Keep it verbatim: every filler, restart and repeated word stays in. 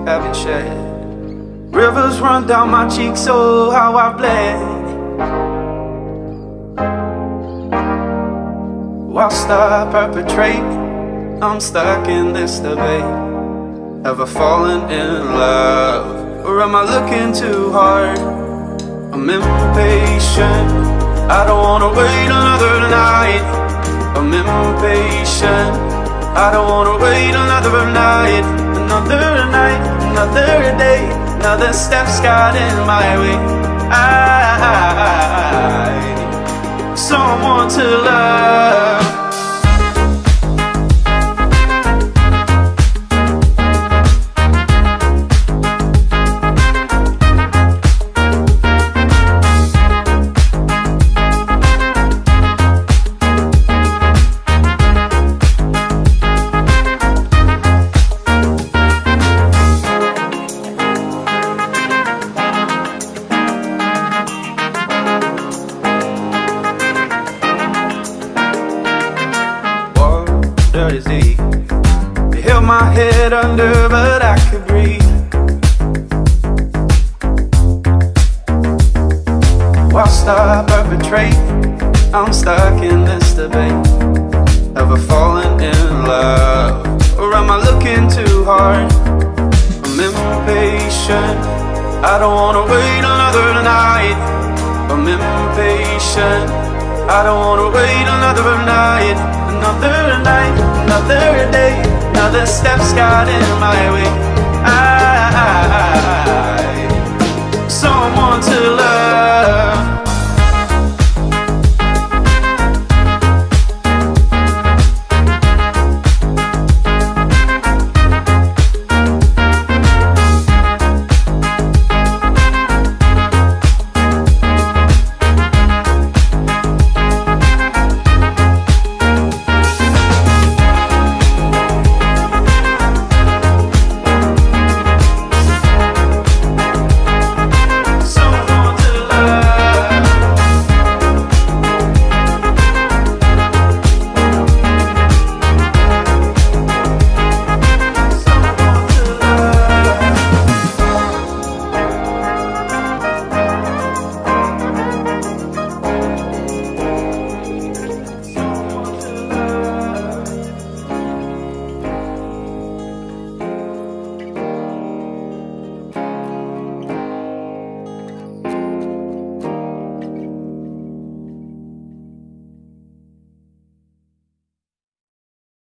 haven't shed. Rivers run down my cheeks, oh how I bled. Whilst I perpetrate, I'm stuck in this debate. Ever fallen in love, or am I looking too hard? I'm impatient, I don't wanna wait another night. I'm impatient, I don't wanna wait another night. Another night, another day, another step's got in my way. I, I, I need someone to love. Easy. You held my head under, but I could breathe. Whilst I perpetrate, I'm stuck in this debate. Ever fallen in love, or am I looking too hard? I'm impatient, I don't wanna wait another night. I'm impatient, I don't wanna wait another night. Another night, another day, another step's got in my way.